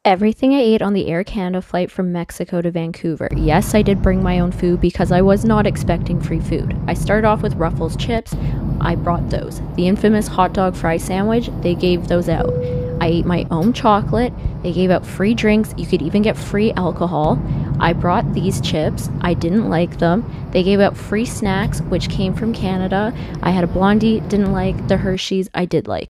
Everything I ate on the Air Canada flight from Mexico to Vancouver. Yes, I did bring my own food because I was not expecting free food. I started off with Ruffles chips. I brought those. The infamous hot dog fry sandwich, they gave those out. I ate my own chocolate. They gave out free drinks. You could even get free alcohol. I brought these chips. I didn't like them. They gave out free snacks, which came from Canada. I had a Blondie, didn't like. The Hershey's, I did like.